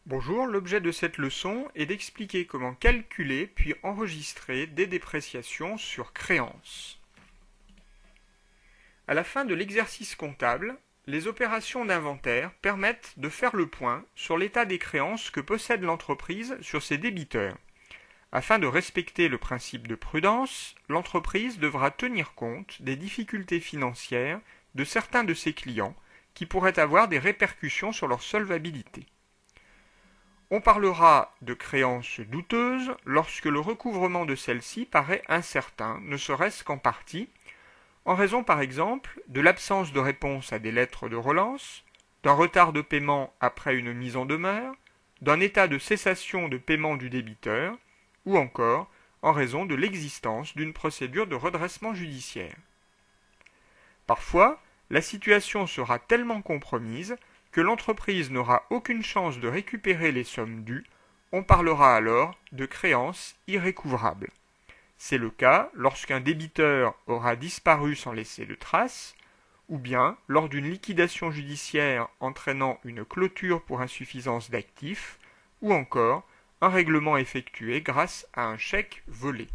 Bonjour, l'objet de cette leçon est d'expliquer comment calculer puis enregistrer des dépréciations sur créances. À la fin de l'exercice comptable, les opérations d'inventaire permettent de faire le point sur l'état des créances que possède l'entreprise sur ses débiteurs. Afin de respecter le principe de prudence, l'entreprise devra tenir compte des difficultés financières de certains de ses clients qui pourraient avoir des répercussions sur leur solvabilité. On parlera de créances douteuses lorsque le recouvrement de celles-ci paraît incertain, ne serait-ce qu'en partie, en raison par exemple de l'absence de réponse à des lettres de relance, d'un retard de paiement après une mise en demeure, d'un état de cessation de paiement du débiteur, ou encore en raison de l'existence d'une procédure de redressement judiciaire. Parfois, la situation sera tellement compromise que l'entreprise n'aura aucune chance de récupérer les sommes dues, on parlera alors de créances irrécouvrables. C'est le cas lorsqu'un débiteur aura disparu sans laisser de traces, ou bien lors d'une liquidation judiciaire entraînant une clôture pour insuffisance d'actifs, ou encore un règlement effectué grâce à un chèque volé.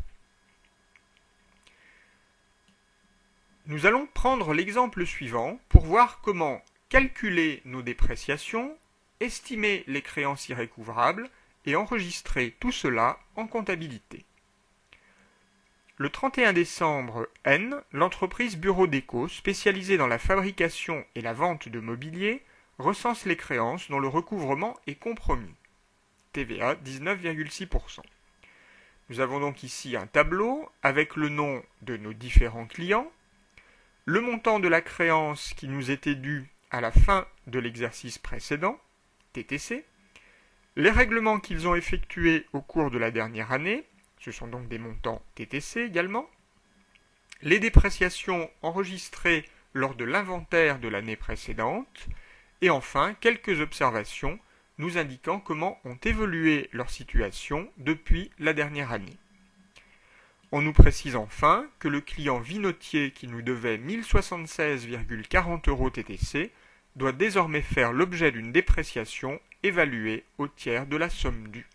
Nous allons prendre l'exemple suivant pour voir comment calculer nos dépréciations, estimer les créances irrécouvrables et enregistrer tout cela en comptabilité. Le 31 décembre N, l'entreprise Bureau Déco, spécialisée dans la fabrication et la vente de mobilier, recense les créances dont le recouvrement est compromis. TVA 19,6%. Nous avons donc ici un tableau avec le nom de nos différents clients, le montant de la créance qui nous était due à la fin de l'exercice précédent, TTC, les règlements qu'ils ont effectués au cours de la dernière année, ce sont donc des montants TTC également, les dépréciations enregistrées lors de l'inventaire de l'année précédente, et enfin quelques observations nous indiquant comment ont évolué leur situation depuis la dernière année. On nous précise enfin que le client Vinotier qui nous devait 1076,40 € TTC doit désormais faire l'objet d'une dépréciation évaluée au tiers de la somme due.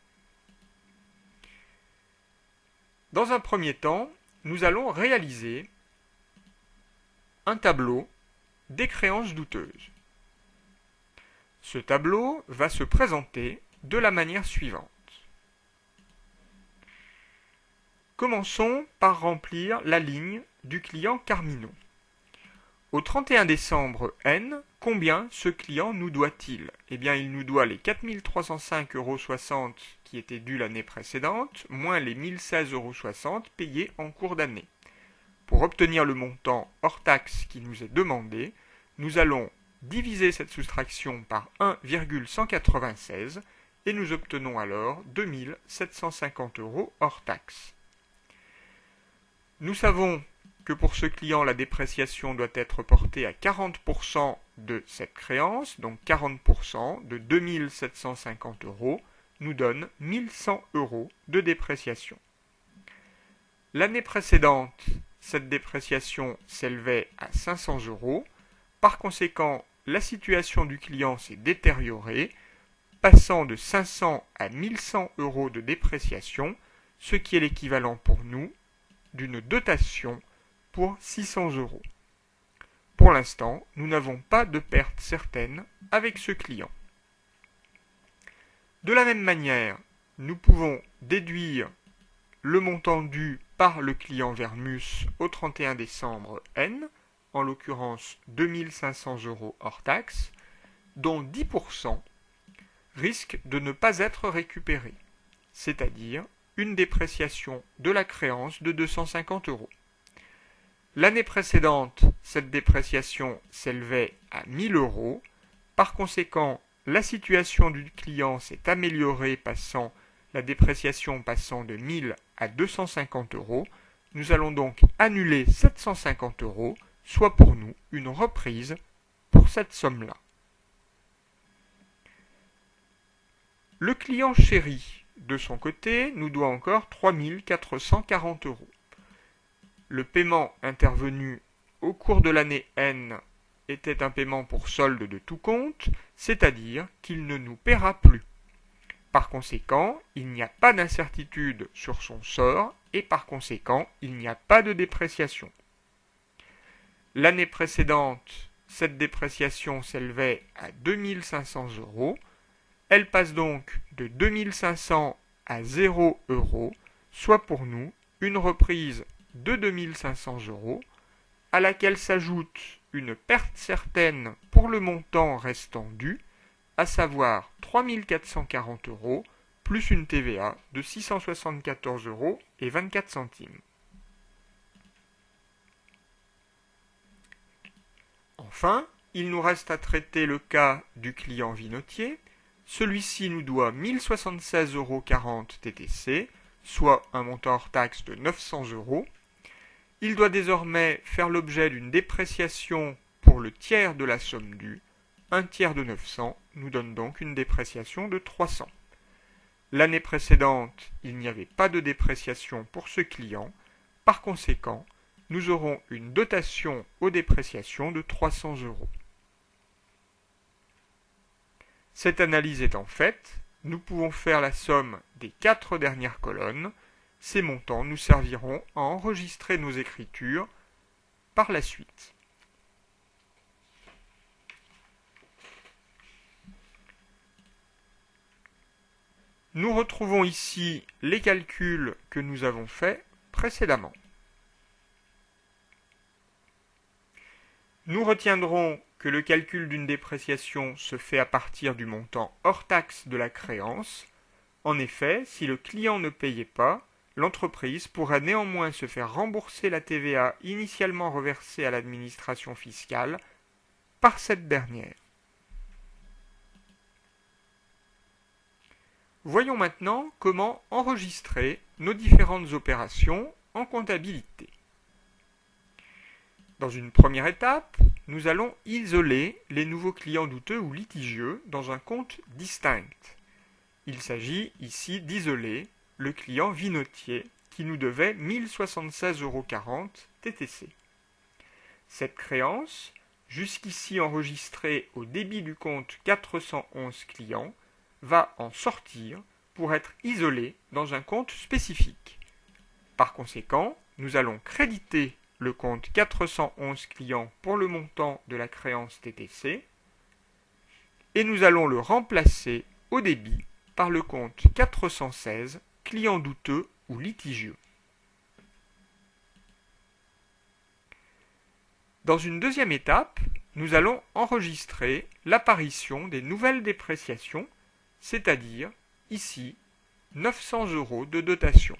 Dans un premier temps, nous allons réaliser un tableau des créances douteuses. Ce tableau va se présenter de la manière suivante. Commençons par remplir la ligne du client Carmino. Au 31 décembre N, combien ce client nous doit-il? Eh bien, il nous doit les 4 305,60 € qui étaient dus l'année précédente, moins les 1 016,60 € payés en cours d'année. Pour obtenir le montant hors taxe qui nous est demandé, nous allons diviser cette soustraction par 1,196 et nous obtenons alors 2 750 € hors taxe. Nous savons que pour ce client, la dépréciation doit être portée à 40% de cette créance, donc 40% de 2 750 € nous donne 1 100 € de dépréciation. L'année précédente, cette dépréciation s'élevait à 500 €. Par conséquent, la situation du client s'est détériorée, passant de 500 à 1 100 € de dépréciation, ce qui est l'équivalent pour nous d'une dotation pour 600 €. Pour l'instant, nous n'avons pas de perte certaine avec ce client. De la même manière, nous pouvons déduire le montant dû par le client Vermus au 31 décembre N, en l'occurrence 2 500 € hors taxe, dont 10% risque de ne pas être récupéré, c'est-à-dire une dépréciation de la créance de 250 €. L'année précédente, cette dépréciation s'élevait à 1 000 €. Par conséquent, la situation du client s'est améliorée, la dépréciation passant de 1 000 à 250 €. Nous allons donc annuler 750 €, soit pour nous une reprise pour cette somme-là. Le client chéri, de son côté, nous doit encore 3 440 €. Le paiement intervenu au cours de l'année N était un paiement pour solde de tout compte, c'est-à-dire qu'il ne nous paiera plus. Par conséquent, il n'y a pas d'incertitude sur son sort et par conséquent, il n'y a pas de dépréciation. L'année précédente, cette dépréciation s'élevait à 2 500 €. Elle passe donc de 2 500 à 0 €, soit pour nous une reprise de 2 500 €, à laquelle s'ajoute une perte certaine pour le montant restant dû, à savoir 3 440 € plus une TVA de 674,24 €. Enfin, il nous reste à traiter le cas du client vinotier. Celui-ci nous doit 1076,40 € TTC, soit un montant hors taxe de 900 €. Il doit désormais faire l'objet d'une dépréciation pour le tiers de la somme due. Un tiers de 900 nous donne donc une dépréciation de 300. L'année précédente, il n'y avait pas de dépréciation pour ce client. Par conséquent, nous aurons une dotation aux dépréciations de 300 €. Cette analyse étant faite, nous pouvons faire la somme des 4 dernières colonnes. Ces montants nous serviront à enregistrer nos écritures par la suite. Nous retrouvons ici les calculs que nous avons faits précédemment. Nous retiendrons que le calcul d'une dépréciation se fait à partir du montant hors taxe de la créance. En effet, si le client ne payait pas, l'entreprise pourrait néanmoins se faire rembourser la TVA initialement reversée à l'administration fiscale par cette dernière. Voyons maintenant comment enregistrer nos différentes opérations en comptabilité. Dans une première étape, nous allons isoler les nouveaux clients douteux ou litigieux dans un compte distinct. Il s'agit ici d'isoler le client vinotier qui nous devait 1076,40 € TTC. Cette créance, jusqu'ici enregistrée au débit du compte 411 clients, va en sortir pour être isolée dans un compte spécifique. Par conséquent, nous allons créditer le compte 411 clients pour le montant de la créance TTC et nous allons le remplacer au débit par le compte 416 clients douteux ou litigieux. Dans une deuxième étape, nous allons enregistrer l'apparition des nouvelles dépréciations, c'est-à-dire, ici, 900 € de dotation.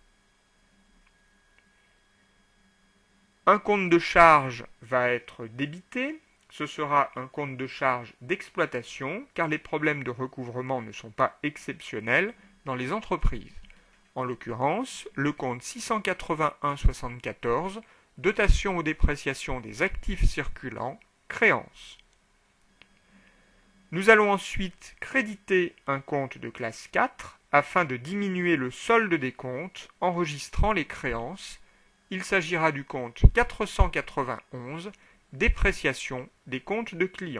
Un compte de charge va être débité. Ce sera un compte de charge d'exploitation, car les problèmes de recouvrement ne sont pas exceptionnels dans les entreprises. En l'occurrence, le compte 681,74, dotation aux dépréciations des actifs circulants, créance. Nous allons ensuite créditer un compte de classe 4 afin de diminuer le solde des comptes enregistrant les créances. Il s'agira du compte 491, dépréciation des comptes de clients.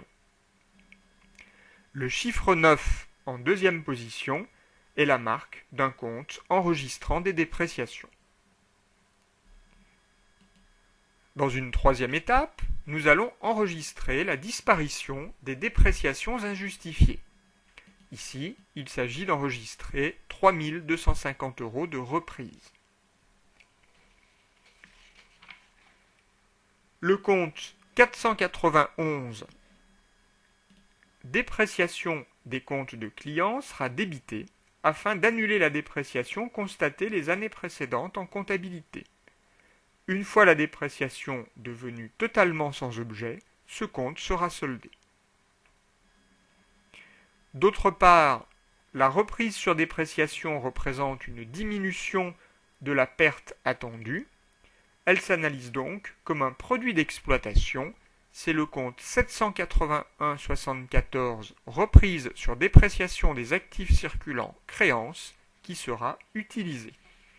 Le chiffre 9 en deuxième position est la marque d'un compte enregistrant des dépréciations. Dans une troisième étape, nous allons enregistrer la disparition des dépréciations injustifiées. Ici, il s'agit d'enregistrer 3 250 € de reprise. Le compte 491, dépréciation des comptes de clients, sera débité afin d'annuler la dépréciation constatée les années précédentes en comptabilité. Une fois la dépréciation devenue totalement sans objet, ce compte sera soldé. D'autre part, la reprise sur dépréciation représente une diminution de la perte attendue. Elle s'analyse donc comme un produit d'exploitation. C'est le compte 781,74 reprise sur dépréciation des actifs circulants créance qui sera utilisé.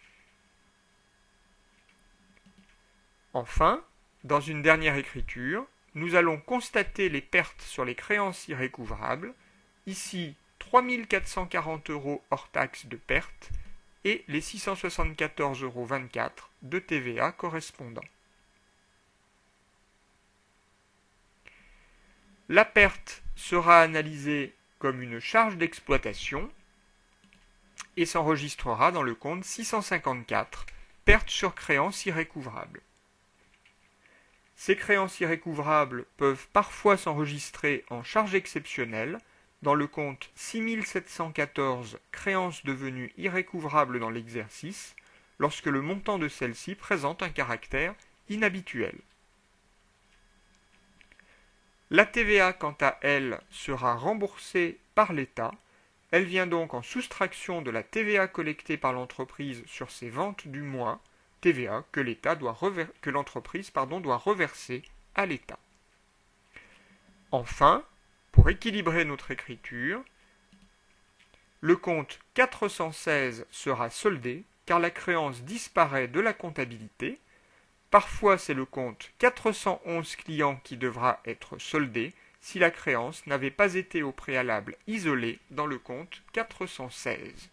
Enfin, dans une dernière écriture, nous allons constater les pertes sur les créances irrécouvrables. Ici, 3 440 € hors taxe de perte et les 674,24 € de TVA correspondants. La perte sera analysée comme une charge d'exploitation et s'enregistrera dans le compte 654, perte sur créances irrécouvrables. Ces créances irrécouvrables peuvent parfois s'enregistrer en charge exceptionnelle dans le compte 6714, créances devenues irrécouvrables dans l'exercice, lorsque le montant de celle-ci présente un caractère inhabituel. La TVA, quant à elle, sera remboursée par l'État. Elle vient donc en soustraction de la TVA collectée par l'entreprise sur ses ventes du mois, TVA que l'entreprise doit reverser à l'État. Enfin, pour équilibrer notre écriture, le compte 416 sera soldé car la créance disparaît de la comptabilité. Parfois, c'est le compte 411 clients qui devra être soldé si la créance n'avait pas été au préalable isolée dans le compte 416.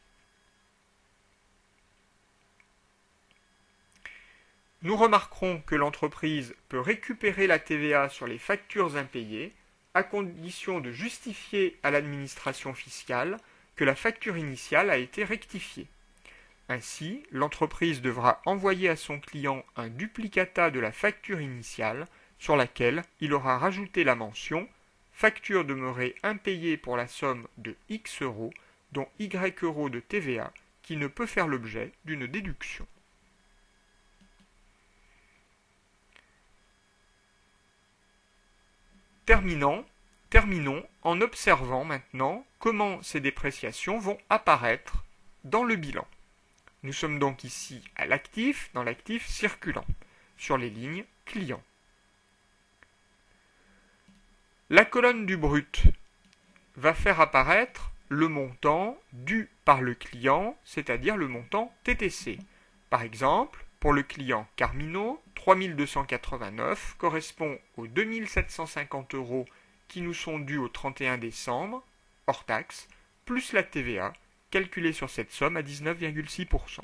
Nous remarquerons que l'entreprise peut récupérer la TVA sur les factures impayées à condition de justifier à l'administration fiscale que la facture initiale a été rectifiée. Ainsi, l'entreprise devra envoyer à son client un duplicata de la facture initiale sur laquelle il aura rajouté la mention « Facture demeurée impayée pour la somme de X euros, dont Y euros de TVA, qui ne peut faire l'objet d'une déduction ». Terminons en observant maintenant comment ces dépréciations vont apparaître dans le bilan. Nous sommes donc ici à l'actif, dans l'actif circulant, sur les lignes clients. La colonne du brut va faire apparaître le montant dû par le client, c'est-à-dire le montant TTC. Par exemple, pour le client Carmino, 3289 correspond aux 2750 € qui nous sont dus au 31 décembre, hors taxe, plus la TVA, calculée sur cette somme à 19,6%.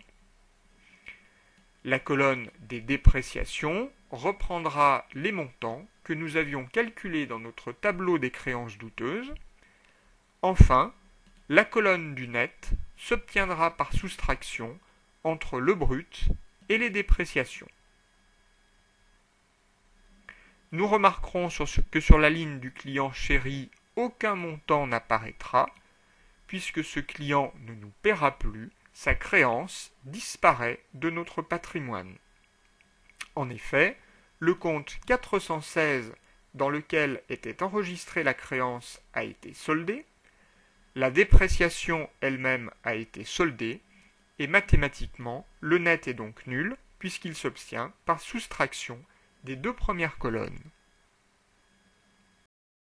La colonne des dépréciations reprendra les montants que nous avions calculés dans notre tableau des créances douteuses. Enfin, la colonne du net s'obtiendra par soustraction entre le brut et les dépréciations. Nous remarquerons que sur la ligne du client chéri, aucun montant n'apparaîtra, puisque ce client ne nous paiera plus, sa créance disparaît de notre patrimoine. En effet, le compte 416 dans lequel était enregistrée la créance a été soldé, la dépréciation elle-même a été soldée, et mathématiquement, le net est donc nul, puisqu'il s'obtient par soustraction des deux premières colonnes.